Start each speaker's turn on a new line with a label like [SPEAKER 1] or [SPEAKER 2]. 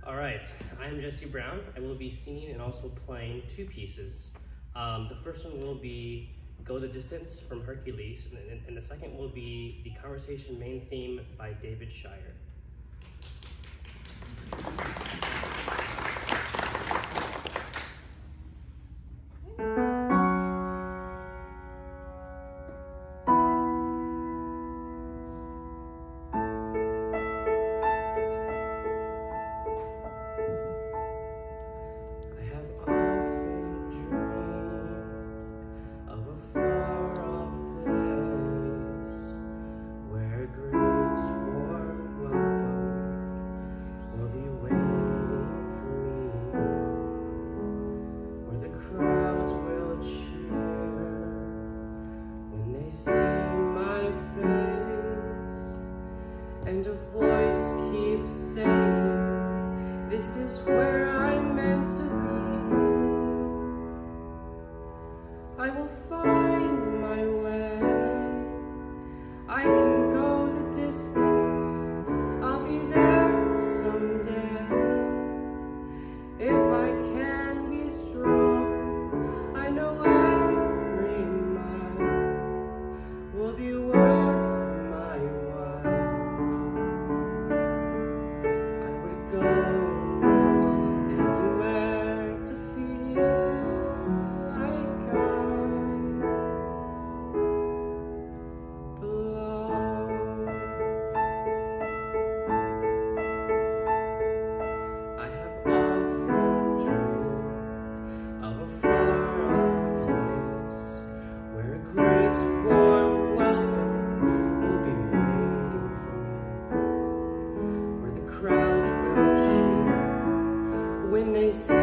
[SPEAKER 1] All right, I'm Jesse Brown. I will be singing and also playing two pieces. The first one will be Go the Distance from Hercules, and the second will be The Conversation main theme by David Shire.
[SPEAKER 2] And a voice keeps saying, this is where I'm meant to be. I will find my way. I can go the distance. I'll be there someday. If I can be strong, I know every mile will be worth my while. Go most anywhere to feel like I belong. I have often dreamed of a far-off place where a great warm welcome will be waiting for me, where the crowd when they